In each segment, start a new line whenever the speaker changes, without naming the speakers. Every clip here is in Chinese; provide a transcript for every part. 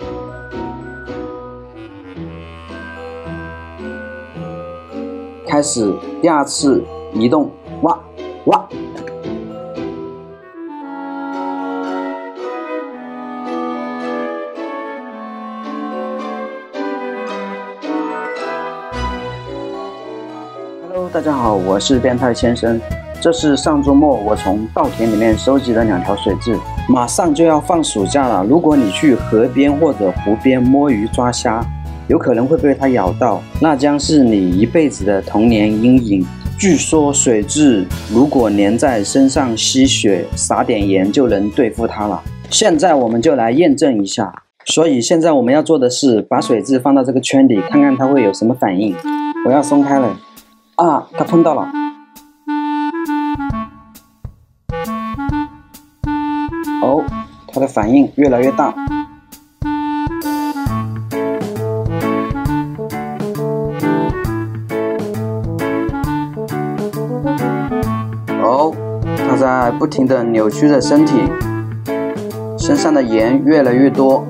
开始第二次移动，哇哇！大家好，我是变态先生。这是上周末我从稻田里面收集的2条水蛭。马上就要放暑假了，如果你去河边或者湖边摸鱼抓虾，有可能会被它咬到，那将是你一辈子的童年阴影。据说水蛭如果粘在身上吸血，撒点盐就能对付它了。现在我们就来验证一下。所以现在我们要做的是把水蛭放到这个圈里，看看它会有什么反应。我要松开了。啊，它碰到了。哦，它的反应越来越大。哦，它在不停地扭曲着身体，身上的盐越来越多。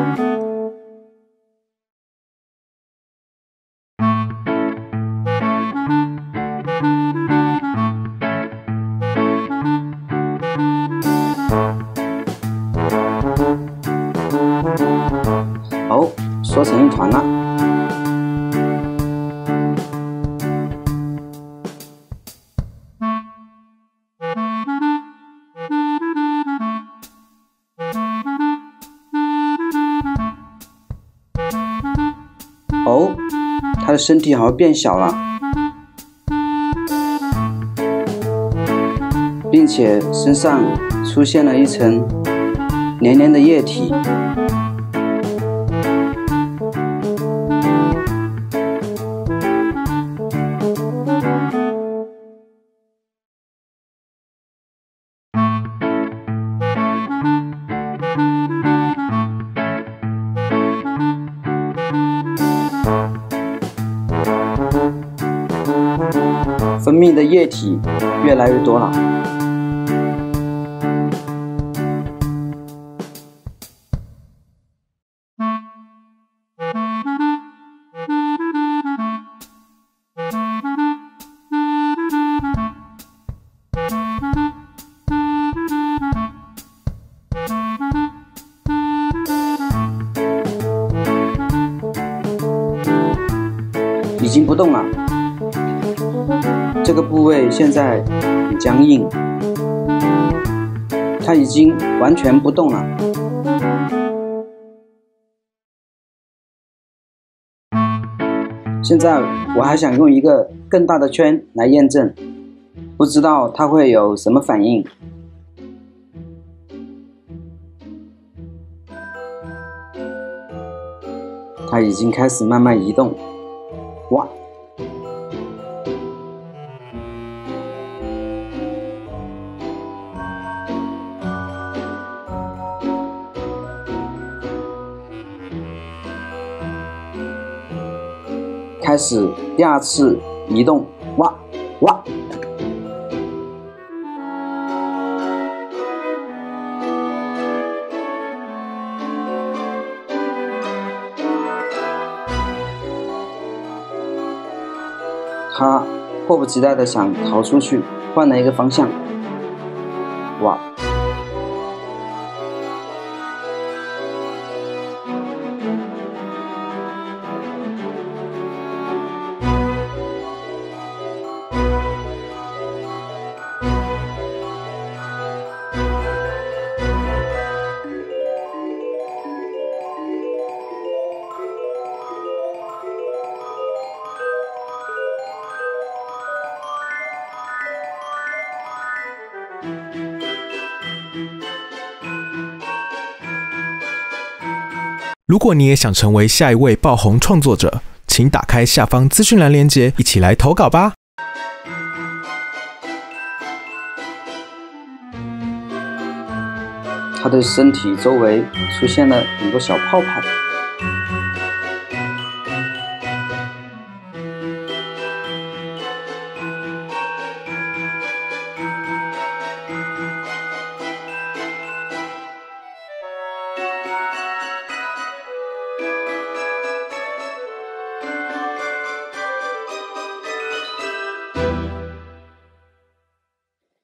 哦，缩成一团了。哦，它的身体好像变小了，并且身上出现了一层黏黏的液体。分泌的液体越来越多了。已经不动了。这个部位现在很僵硬，它已经完全不动了。现在我还想用一个更大的圈来验证，不知道它会有什么反应。它已经开始慢慢移动，哇！开始第二次移动，哇哇！他迫不及待地想逃出去，换了一个方向，哇！
如果你也想成为下一位爆红创作者，请打开下方资讯栏链接，一起来投稿吧。
它的身体周围出现了很多小泡泡。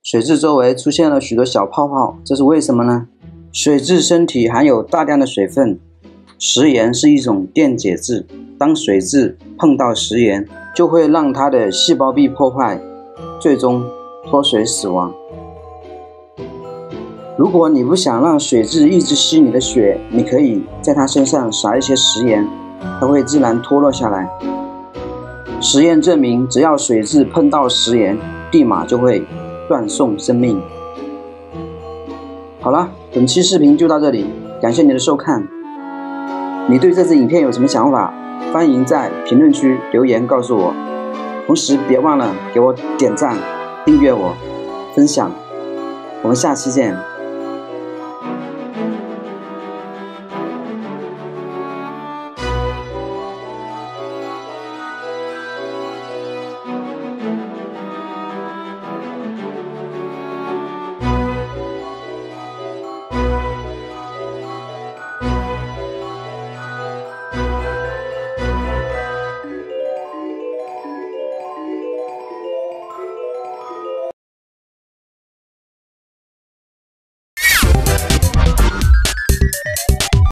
水蛭周围出现了许多小泡泡，这是为什么呢？水蛭身体含有大量的水分，食盐是一种电解质，当水蛭碰到食盐，就会让它的细胞壁破坏，最终脱水死亡。如果你不想让水蛭一直吸你的血，你可以在它身上撒一些食盐，它会自然脱落下来。实验证明，只要水蛭碰到食盐，立马就会断送生命。好了，本期视频就到这里，感谢你的收看。你对这支影片有什么想法？欢迎在评论区留言告诉我。同时别忘了给我点赞、订阅我、分享。我们下期见。